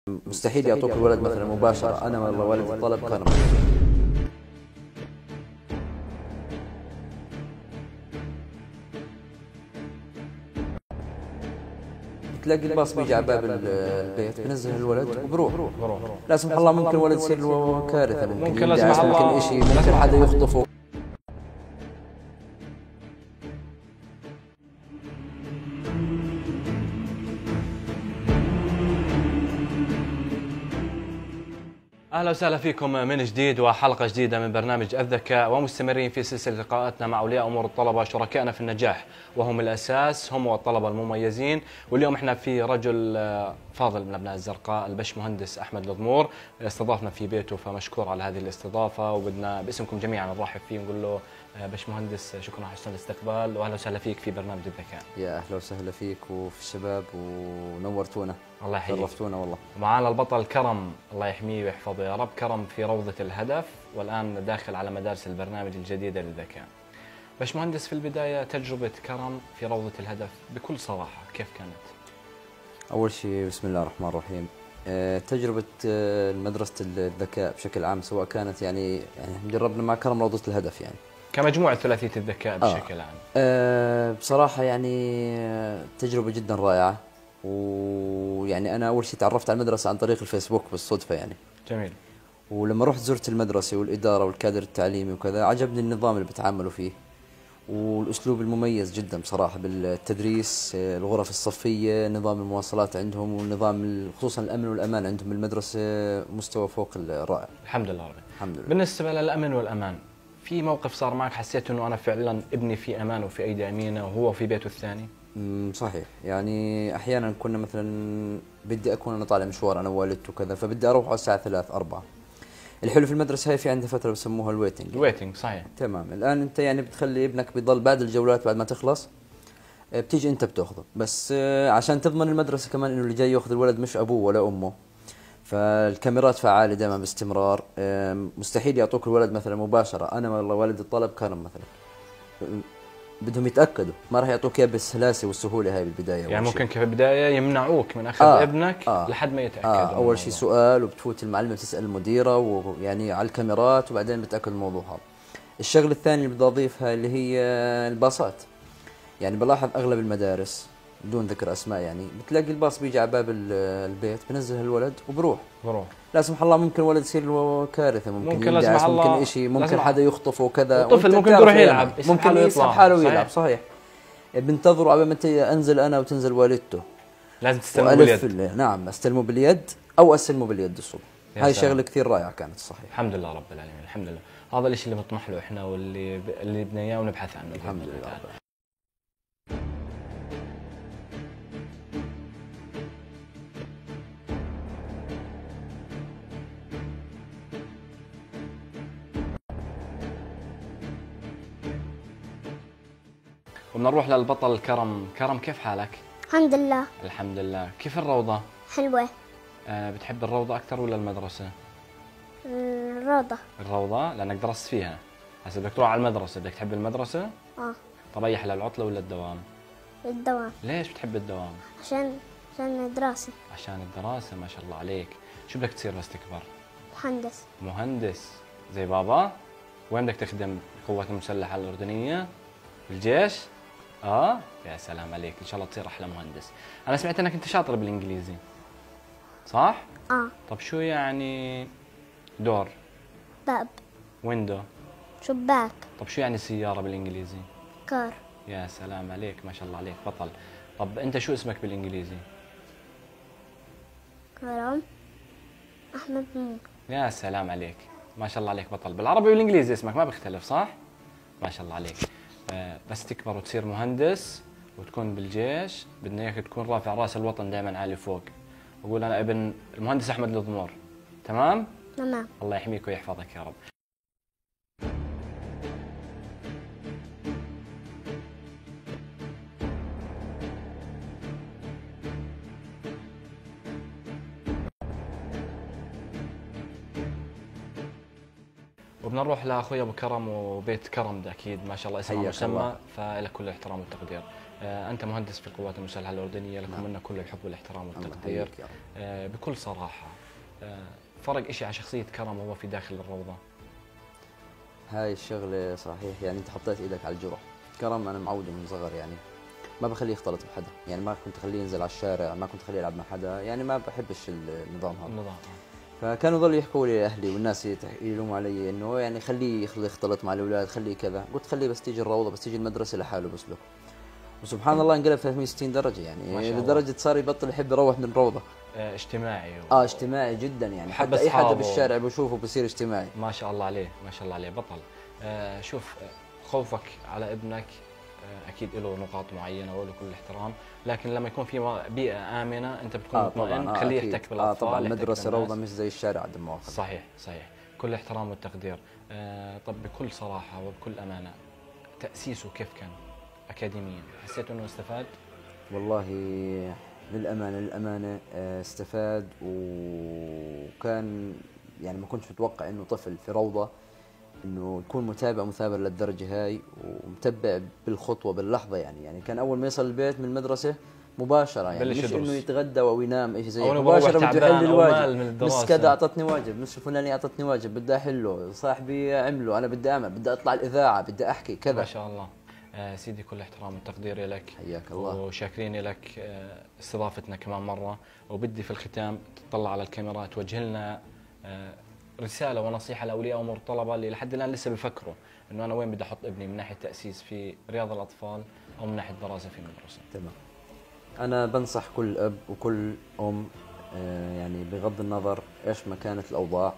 مستحيل يعطوك الولد مثلا مباشرة، أنا والله والدي طلب كرم. تلاقي الباص بيجي على باب البيت بنزل الولد وبروح. لا سمح الله ممكن ولد يصير له كارثة، ممكن لا سمح الله ممكن شيء، ممكن حدا يخطفه. اهلا وسهلا فيكم من جديد وحلقه جديده من برنامج الذكاء، ومستمرين في سلسله لقاءاتنا مع اولياء امور الطلبه شركائنا في النجاح، وهم الاساس، هم والطلبه المميزين. واليوم احنا في رجل فاضل من ابناء الزرقاء، البش مهندس احمد الضمور، استضافنا في بيته فمشكور على هذه الاستضافه، وبدنا باسمكم جميعا نرحب فيه ونقول له بش مهندس شكرا على حسن الاستقبال، واهلا وسهلا فيك في برنامج الذكاء. يا أهلا وسهلا فيك وفي الشباب، ونورتونا. الله يحييك. شرفتونا والله. ومعانا البطل كرم، الله يحميه ويحفظه يا رب. كرم في روضة الهدف، والآن داخل على مدارس البرنامج الجديدة للذكاء. باش مهندس، في البداية تجربة كرم في روضة الهدف بكل صراحة كيف كانت؟ أول شيء بسم الله الرحمن الرحيم. تجربة مدرسة الذكاء بشكل عام، سواء كانت يعني جربنا مع كرم روضة الهدف يعني كمجموعة ثلاثية الذكاء بشكل عام. بصراحة يعني تجربة جدا رائعة. ويعني أنا أول شيء تعرفت على المدرسة عن طريق الفيسبوك بالصدفة يعني. جميل. ولما رحت زرت المدرسة والإدارة والكادر التعليمي وكذا، عجبني النظام اللي بتعاملوا فيه والأسلوب المميز جدا بصراحة بالتدريس، الغرف الصفية، نظام المواصلات عندهم، ونظام خصوصا الأمن والأمان عندهم بالمدرسة مستوى فوق الرائع. الحمد لله رب. الحمد لله. بالنسبة للأمن والأمان، في موقف صار معك حسيت أنه أنا فعلا ابني في أمان وفي أيدي أمينة وهو في بيته الثاني؟ صحيح، يعني احيانا كنا مثلا بدي اكون انا طالع مشوار انا ووالدته وكذا، فبدي اروح على الساعه 3 4. الحلو في المدرسه هاي في عندها فتره بسموها الويتنج. الويتنج صحيح. تمام. الان انت يعني بتخلي ابنك بيضل بعد الجولات، بعد ما تخلص بتيجي انت بتاخذه، بس عشان تضمن المدرسه كمان انه اللي جاي ياخذ الولد مش ابوه ولا امه، فالكاميرات فعاله دائما باستمرار. مستحيل يعطوك الولد مثلا مباشره، انا والله والدي طلب كرم مثلا، بدهم يتاكدوا، ما راح يعطوك اياه بالسلاسه والسهوله هاي بالبدايه. يعني ممكن في البدايه يمنعوك من اخذ ابنك لحد ما يتاكدوا. اول شيء سؤال، وبتفوت المعلمه بتسال المديره ويعني على الكاميرات، وبعدين بتاكد الموضوع هذا. الشغله الثانيه اللي بدي اضيفها اللي هي الباصات. يعني بلاحظ اغلب المدارس بدون ذكر اسماء، يعني بتلاقي الباص بيجي على باب البيت بنزل الولد وبروح. لا سمح الله ممكن ولد يصير له كارثه، ممكن لا سمح الله ممكن شيء، ممكن حدا يخطفه وكذا. الطفل ممكن يروح يلعب، ممكن يسحب حاله ويلعب. صحيح. بنتظروا على ما انزل انا وتنزل والدته، لازم تستلمه باليد. نعم، استلمه باليد او استلمه باليد الصبح. هاي شغله كثير رائعه كانت. صحيح. الحمد لله رب العالمين، الحمد لله. هذا الشيء اللي بنطمح له احنا، واللي بدنا اياه ونبحث عنه. الحمد لله. وبدنا نروح للبطل كرم. كرم كيف حالك؟ الحمد لله. الحمد لله. كيف الروضة؟ حلوة. بتحب الروضة أكثر ولا المدرسة؟ الروضة. الروضة لأنك درست فيها. هسه بدك تروح على المدرسة، بدك تحب المدرسة؟ طب أي أحلى، العطلة ولا الدوام؟ الدوام. ليش بتحب الدوام؟ عشان الدراسة. عشان الدراسة، ما شاء الله عليك. شو بدك تصير بس تكبر؟ مهندس. مهندس زي بابا؟ وين بدك تخدم؟ القوات المسلحة الأردنية؟ الجيش؟ يا سلام عليك، ان شاء الله تصير احلى مهندس. انا سمعت انك انت شاطر بالانجليزي، صح؟ طب شو يعني دور؟ باب. ويندو. شباك. طب شو يعني سيارة بالانجليزي؟ كار. يا سلام عليك، ما شاء الله عليك بطل. طب انت شو اسمك بالانجليزي؟ كرم احمد نور. يا سلام عليك، ما شاء الله عليك بطل. بالعربي والانجليزي اسمك ما بيختلف، صح؟ ما شاء الله عليك. بس تكبر وتصير مهندس وتكون بالجيش، بدنا اياك تكون رافع راس الوطن دائما عالي فوق، وقول انا ابن المهندس احمد الضمور. تمام؟ تمام. الله يحميك ويحفظك يا رب. وبنروح لاخوي ابو كرم وبيت كرم، ده اكيد ما شاء الله اسمه مسمى، فلك كل الاحترام والتقدير. أنت مهندس في القوات المسلحة الأردنية، لكم منا كل الحب والاحترام والتقدير. بكل صراحة، فرق إشي على شخصية كرم وهو في داخل الروضة؟ هاي الشغلة صحيح، يعني انت حطيت ايدك على الجرح. كرم انا معوده من صغر، يعني ما بخليه يختلط بحدا، يعني ما كنت اخليه ينزل على الشارع، ما كنت اخليه يلعب مع حدا، يعني ما بحبش النظام هذا. النظام. فكانوا يضلوا يحكوا لي اهلي والناس يلوموا علي انه يعني خليه يختلط مع الاولاد، خليه كذا. قلت خليه بس تيجي الروضه، بس تيجي المدرسه لحاله بسلك. وسبحان الله انقلب 360 درجه، يعني لدرجه صار يبطل يحب يروح من الروضه. اجتماعي اجتماعي جدا، يعني حتى اي حدا بالشارع بشوفه بصير اجتماعي. ما شاء الله عليه، ما شاء الله عليه، بطل. شوف، خوفك على ابنك اكيد له نقاط معينه وله كل الاحترام، لكن لما يكون في بيئه امنه انت بتكون مطمئن، خليه يحتك بالاطفال. طبعا المدرسه روضه مش زي الشارع عند المواقف. صحيح صحيح، كل الاحترام والتقدير. طب بكل صراحه وبكل امانه، تاسيسه كيف كان اكاديميا؟ حسيت انه استفاد؟ والله للامانه استفاد، وكان يعني ما كنتش متوقع انه طفل في روضه انه يكون متابع مثابر للدرجه هاي، ومتبع بالخطوه باللحظه. يعني كان اول ما يصل البيت من المدرسه مباشره، يعني مش انه يتغدى او ينام ايش زي، مباشره بده يحل الواجب. مس كذا اعطتني واجب، مس الفلاني اعطتني واجب بدي احله، صاحبي عمله، انا بدي اعمل، بدي اطلع الاذاعه، بدي احكي كذا. ما شاء الله. سيدي كل احترام والتقدير لك، حياك الله، وشاكرين لك استضافتنا كمان مره. وبدي في الختام تطلع على الكاميرا توجه لنا رساله ونصيحه لاولياء امور الطلبه اللي لحد الان لسه بيفكروا انه انا وين بدي احط ابني من ناحيه تاسيس في رياض الاطفال او من ناحيه دراسه في مدرسه. تمام. انا بنصح كل اب وكل ام، يعني بغض النظر ايش ما كانت الاوضاع،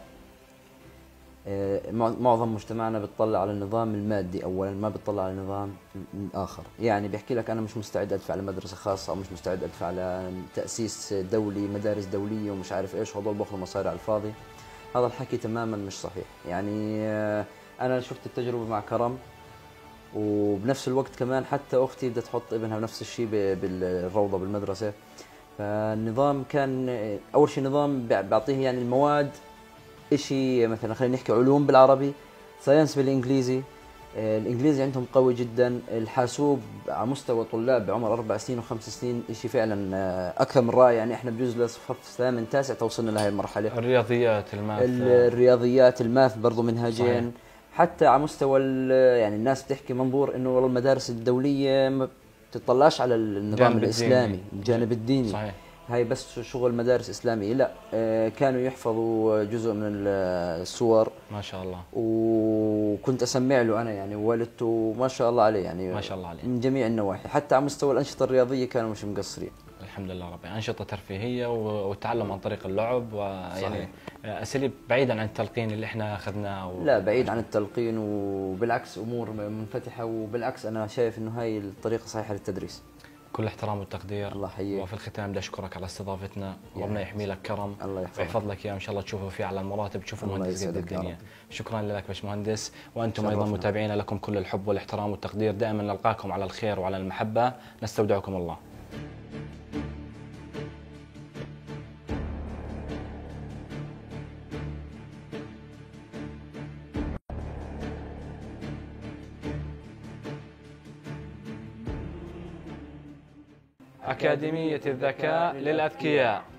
معظم مجتمعنا بتطلع على النظام المادي اولا، ما بتطلع على النظام الاخر. يعني بيحكي لك انا مش مستعد ادفع لمدرسه خاصه، او مش مستعد ادفع لتاسيس دولي، مدارس دوليه ومش عارف ايش، وهذول بياخذوا مصاري على الفاضي. هذا الحكي تماما مش صحيح. يعني انا شفت التجربه مع كرم، وبنفس الوقت كمان حتى اختي بدها تحط ابنها بنفس الشيء بالروضه بالمدرسه. فالنظام كان اول شيء نظام بيعطيه يعني المواد شيء، مثلا خلينا نحكي علوم بالعربي، ساينس بالانجليزي. الانجليزي عندهم قوي جدا. الحاسوب على مستوى طلاب بعمر 4 سنين و5 سنين شيء فعلا اكثر من رائع. يعني احنا بجوز لصف ثامن تاسع توصلنا لهي المرحله. الرياضيات، الماث، الرياضيات الماث برضه منهجين. صحيح. حتى على مستوى يعني الناس بتحكي منظور انه والله المدارس الدوليه ما بتطلعش على النظام الاسلامي، الجانب الديني. صحيح. هاي بس شغل مدارس إسلامية. لا، كانوا يحفظوا جزء من السور. ما شاء الله. وكنت أسمع له أنا، يعني والدته ما شاء الله عليه، يعني ما شاء الله عليه من جميع النواحي. حتى على مستوى الأنشطة الرياضية كانوا مش مقصرين. الحمد لله ربي. أنشطة ترفيهية والتعلم عن طريق اللعب، ويعني أساليب بعيدا عن التلقين اللي احنا أخذناه. لا، بعيد عن التلقين، وبالعكس أمور منفتحة، وبالعكس أنا شايف إنه هاي الطريقة صحيحة للتدريس. كل احترام والتقدير. الله يحييك. وفي الختام بدي اشكرك على استضافتنا، وربنا يحمي لك كرم، الله يحفظك ويحفظ لك اياه، ان شاء الله تشوفه في على المراتب، تشوفه مهندس قد الدنيا. شكرا لك باشمهندس، وانتم ايضا متابعينا لكم كل الحب والاحترام والتقدير. دائما نلقاكم على الخير وعلى المحبه، نستودعكم الله. أكاديمية الذكاء للأذكياء.